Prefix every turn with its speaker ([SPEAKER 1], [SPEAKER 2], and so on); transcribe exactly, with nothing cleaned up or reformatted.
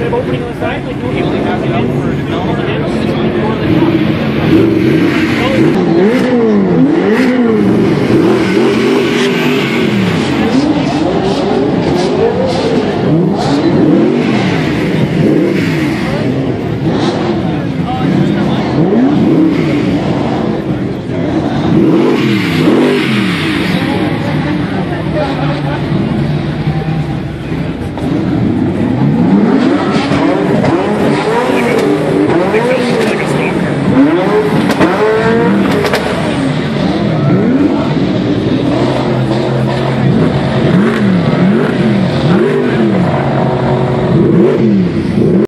[SPEAKER 1] Instead of opening on the side, like you only have to go for the normal, the handle is only for the top.